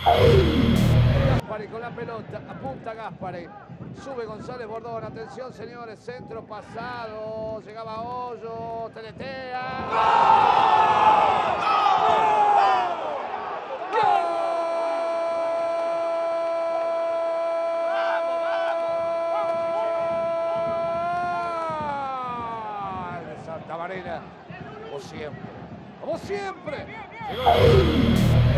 Gaspari con la pelota, apunta Gaspari. Sube González Bordón, atención señores, centro pasado, llegaba Hoyo, teletea. ¡Gol! De Santa Marina, como siempre, como siempre. Llegó.